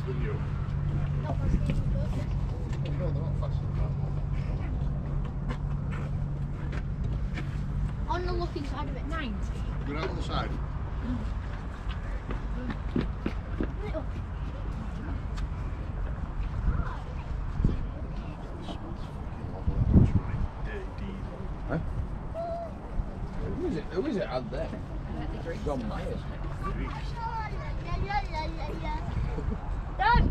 than you. Not for Stephen Curtis. Oh, no, they're not faster than that. On the looking side of it. 90. Go out on the side. Right up. Huh? Who is it out there? John Myers. Dad!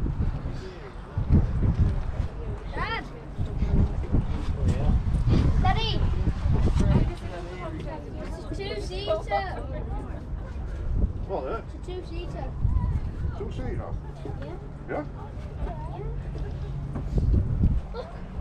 Dad! Daddy! It's a two-seater. What, eh? It's a two-seater. Two-seater? Yeah. Yeah? Look.